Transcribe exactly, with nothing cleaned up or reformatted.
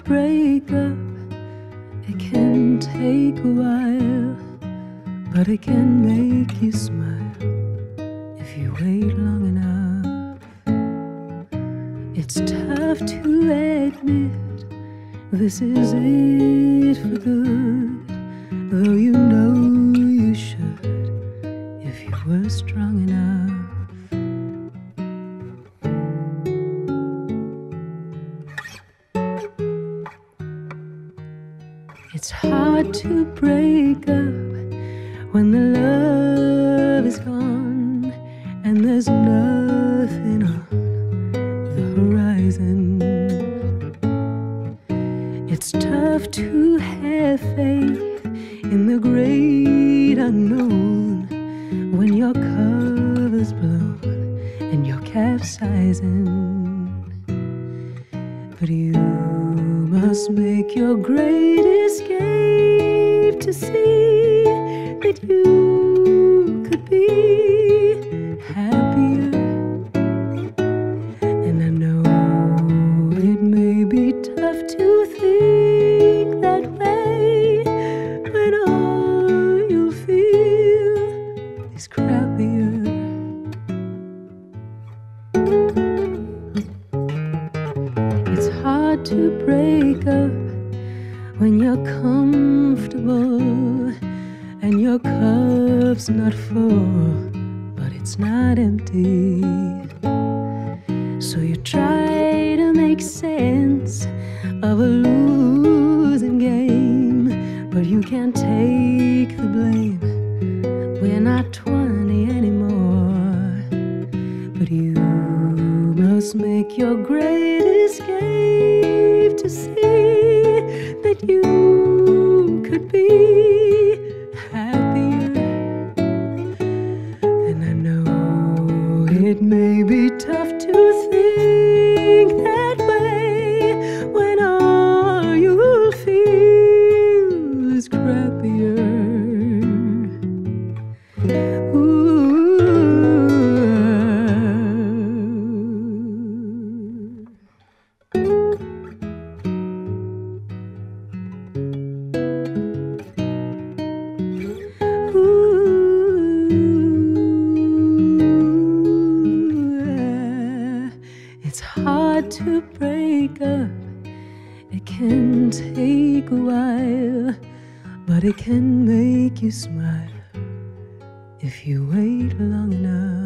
break up, it can take a while, but it can make you smile if you wait long enough. It's tough to admit this is it for good, though you know you should if you were strong enough. It's hard to break up when the love is gone and there's nothing on the horizon. It's tough to have faith in the great unknown when your cover's blown and you're capsizing. But you must make your great escape to see that you could be happier. And I know it may be tough to think that way when all you feel is crappier. It's hard to break up when you're comfortable and your cup's not full, but it's not empty. So you try to make sense of a losing game, but you can't take the blame. We're not twenty anymore, but you must make your great escape to see that you could be happier. And I know it may be tough to think that way when all you'll feel is crappier. Ooh. It's hard to break up, it can take a while, but it can make you smile if you wait long enough.